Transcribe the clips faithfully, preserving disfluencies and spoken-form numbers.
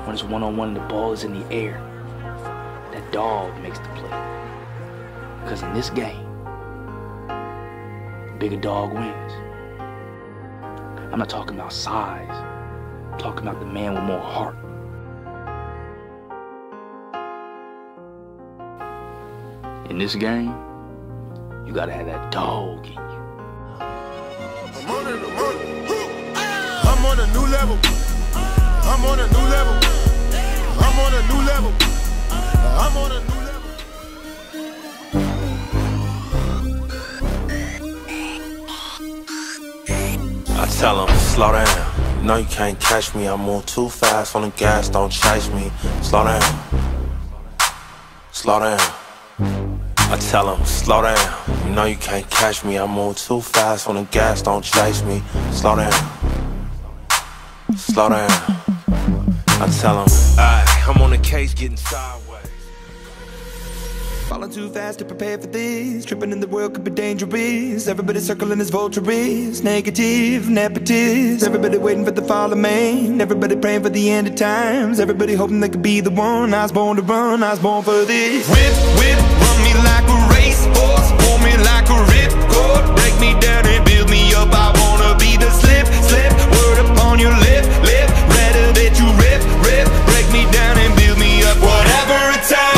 when it's one-on-one and the ball is in the air, that dog makes the play. Because in this game, the bigger dog wins. I'm not talking about size. I'm talking about the man with more heart. In this game, you gotta have that dog in you. I'm on it, I'm on it. I'm on a new level. I'm on a new level. I'm on a new level. I'm on a new level. I tell them, slow down. You know you can't catch me. I move too fast on the gas, don't chase me. Slow down. Slow down. I tell them, slow down. You know you can't catch me. I move too fast on the gas, don't chase me. Slow down. Slow down. I tell them, alright, I'm on the case getting sideways. Falling too fast to prepare for this. Tripping in the world could be dangerous. Everybody circling as vultures. Negative, nepotist. Everybody waiting for the fall of man. Everybody praying for the end of times. Everybody hoping they could be the one. I was born to run, I was born for this. Whip, whip, run me like a racehorse. Pull me like a ripcord. Break me down and build me up. I wanna be the slip, slip. Word upon your lip, lip. Rather that you rip, rip. Break me down and build me up. Whatever it takes.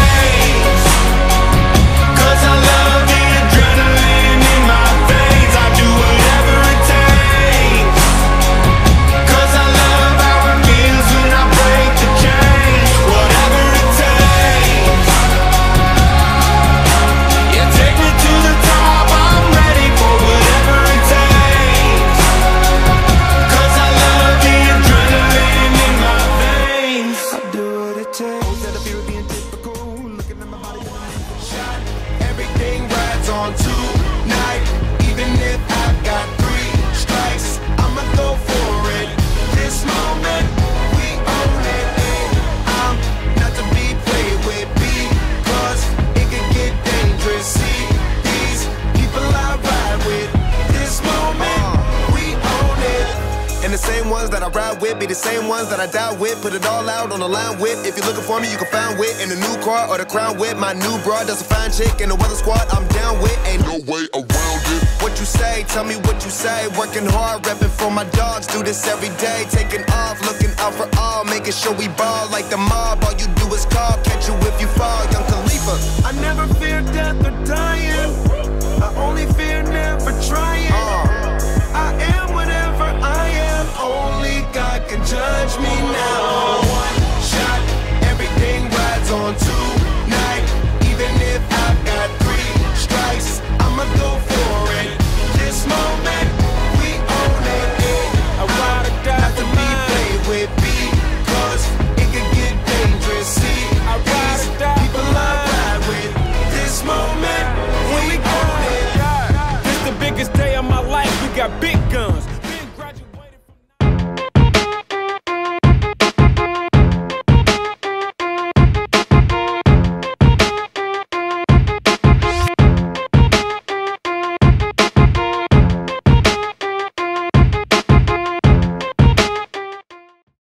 Everything rides on tonight. Even if I've got three strikes, I'ma go for it. This moment, we own it. And I'm not to be played with, because it can get dangerous. See, these people I ride with. This moment, we own it. And the same ones that I ride with be the same ones that I die with. Put it all out on the line with. If you're looking for me, you can find wit in the new car or the crown with. My new broad does a fine chick in the weather squad. I'm down with, ain't no way around it. What you say, tell me what you say. Working hard, repping for my dogs. Do this every day, taking off, looking out for all, making sure we ball like the mob. All you do is call, catch you if you fall. Young Khalifa, I never